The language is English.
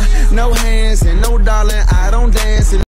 No hands and no darling, I don't dance.